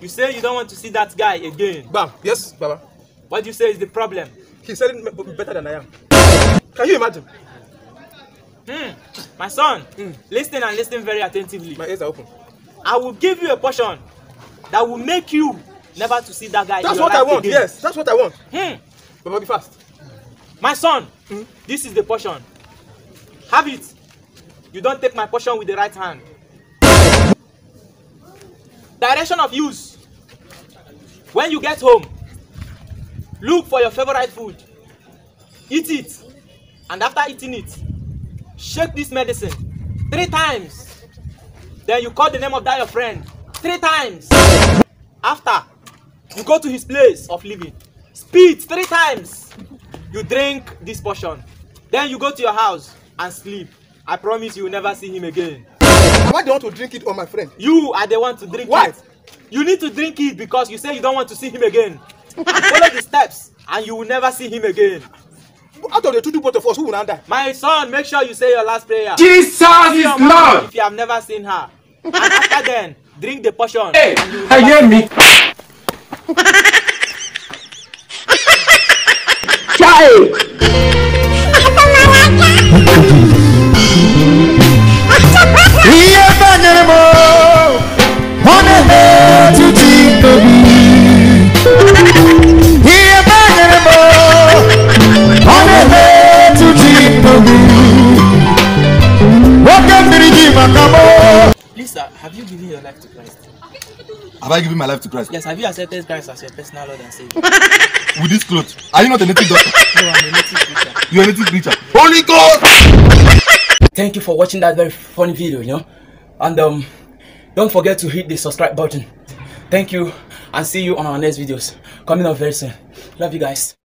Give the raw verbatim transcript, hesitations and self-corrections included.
You say you don't want to see that guy again. Bam. Yes, Baba. What do you say is the problem? He's selling better than I am. Can you imagine? Hmm. My son, mm. listen and listen very attentively. My ears are open. I will give you a portion that will make you never to see that guy. That's in your what I life want. again. Yes, that's what I want. Hmm. Baba, be fast. My son, mm. this is the portion. Have it. You don't take my portion with the right hand. Direction of use. When you get home, look for your favorite food. Eat it. And after eating it, shake this medicine three times. Then you call the name of that your friend three times. After, you go to his place of living. Spit three times. You drink this portion. Then you go to your house and sleep. I promise you will never see him again. Am I the one to drink it or my friend? You are the one to drink Why? it. You need to drink it because you say you don't want to see him again. And follow the steps and you will never see him again. Out of the two, two both of us, who will not die? My son, make sure you say your last prayer. Jesus is Lord. If you have never seen her. And after then, drink the portion. Hey, I hear me. Child. Please, sir, have you given your life to Christ? Have I given my life to Christ? Yes, have you accepted Christ as your personal Lord and Savior? With this clothes? Are you not a native doctor? No, I'm a native preacher. You're a native preacher. Holy Ghost! Thank you for watching that very funny video, you know. And um, don't forget to hit the subscribe button. Thank you, and see you on our next videos coming up very soon. Love you guys.